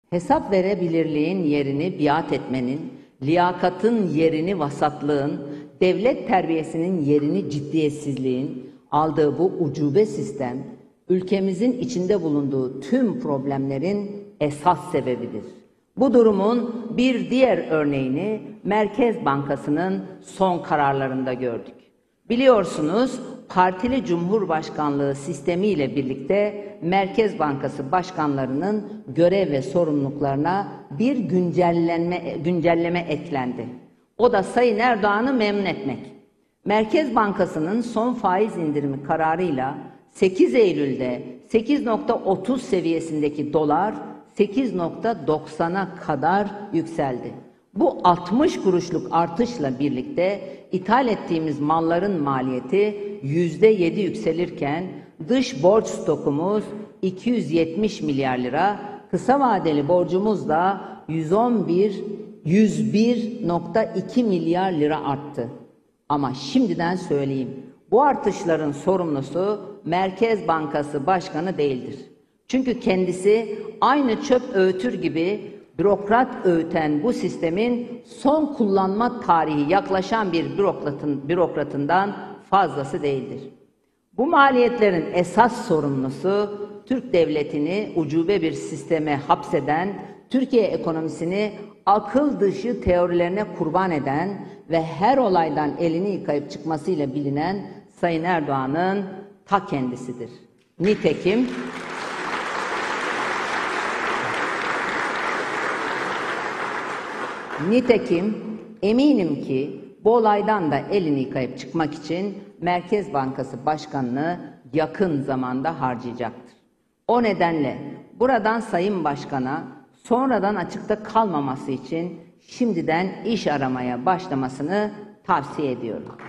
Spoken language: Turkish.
Hesap verebilirliğin yerini biat etmenin, liyakatın yerini vasatlığın, devlet terbiyesinin yerini ciddiyetsizliğin aldığı bu ucube sistem, ülkemizin içinde bulunduğu tüm problemlerin esas sebebidir. Bu durumun bir diğer örneğini Merkez Bankası'nın son kararlarında gördük. Biliyorsunuz, partili cumhurbaşkanlığı sistemiyle birlikte Merkez Bankası başkanlarının görev ve sorumluluklarına bir güncelleme eklendi. O da Sayın Erdoğan'ı memnun etmek. Merkez Bankası'nın son faiz indirimi kararıyla 8 Eylül'de 8.30 seviyesindeki dolar 8.90'a kadar yükseldi. Bu 60 kuruşluk artışla birlikte ithal ettiğimiz malların maliyeti %7 yükselirken dış borç stokumuz 270 milyar lira, kısa vadeli borcumuz da 101.2 milyar lira arttı. Ama şimdiden söyleyeyim, bu artışların sorumlusu Merkez Bankası Başkanı değildir. Çünkü kendisi aynı çöp öğütür gibi bürokrat öğüten bu sistemin son kullanma tarihi yaklaşan bir bürokratından fazlası değildir. Bu maliyetlerin esas sorumlusu Türk devletini ucube bir sisteme hapseden, Türkiye ekonomisini akıl dışı teorilerine kurban eden ve her olaydan elini yıkayıp çıkmasıyla bilinen Sayın Erdoğan'ın ta kendisidir. Nitekim eminim ki bu olaydan da elini yıkayıp çıkmak için Merkez Bankası Başkanı'nı yakın zamanda harcayacaktır. O nedenle buradan Sayın Başkan'a sonradan açıkta kalmaması için şimdiden iş aramaya başlamasını tavsiye ediyorum.